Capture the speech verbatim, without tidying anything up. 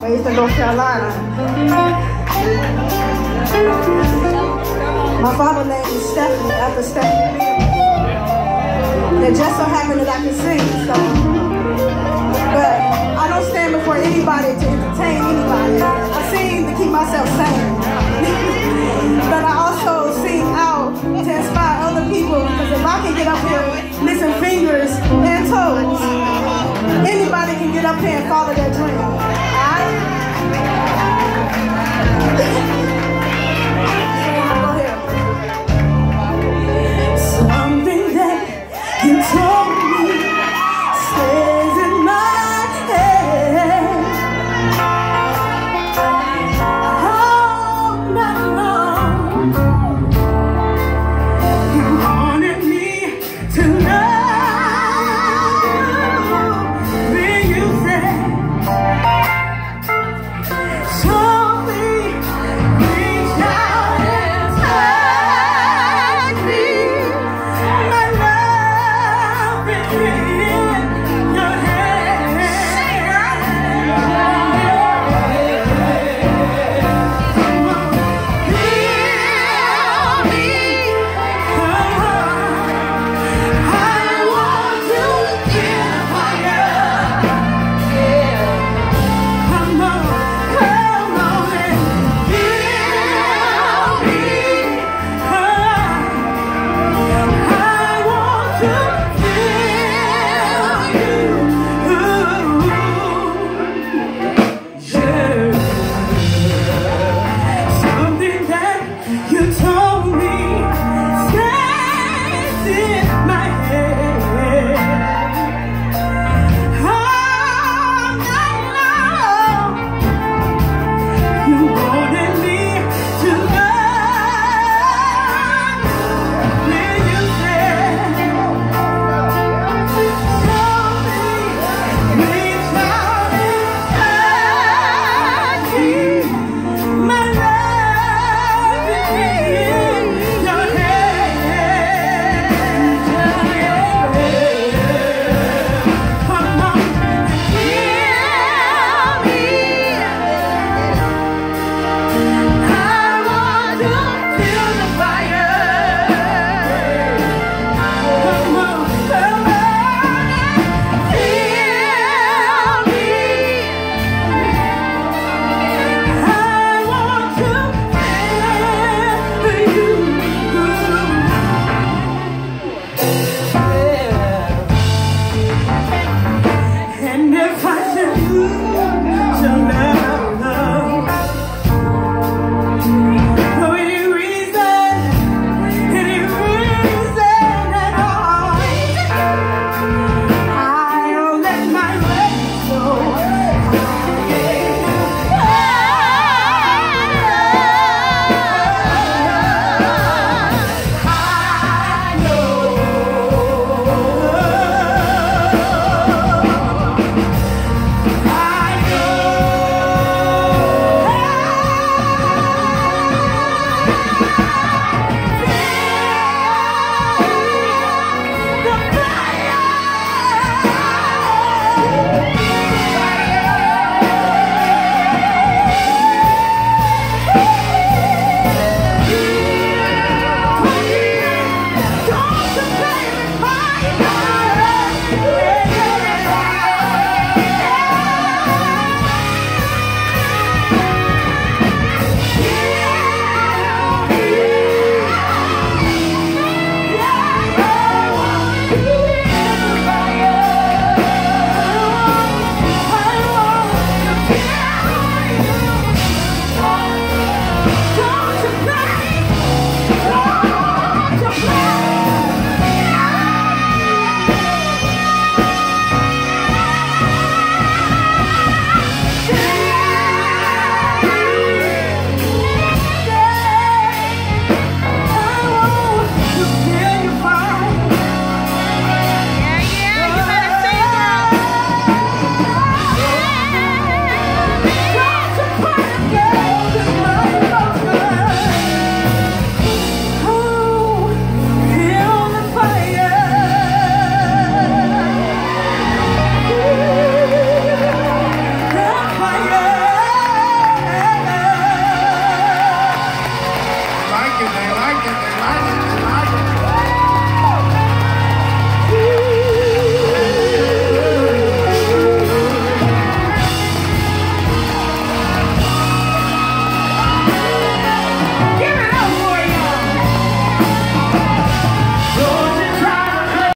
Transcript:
Raised in North Carolina. My father named me Stephanie after Stephanie Mills. And it just so happened that I can sing, so. But I don't stand before anybody to entertain anybody. I sing to keep myself sane. But I also sing out to inspire other people, because if I can get up here missing fingers and toes, anybody can get up here and follow their